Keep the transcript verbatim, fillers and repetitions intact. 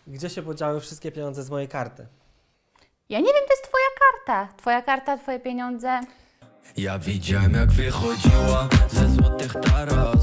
Gdzie się podziały wszystkie pieniądze z mojej karty? Ja nie wiem, to jest twoja karta. Twoja karta, twoje pieniądze. Ja widziałem jak wychodziła ze złotych taras.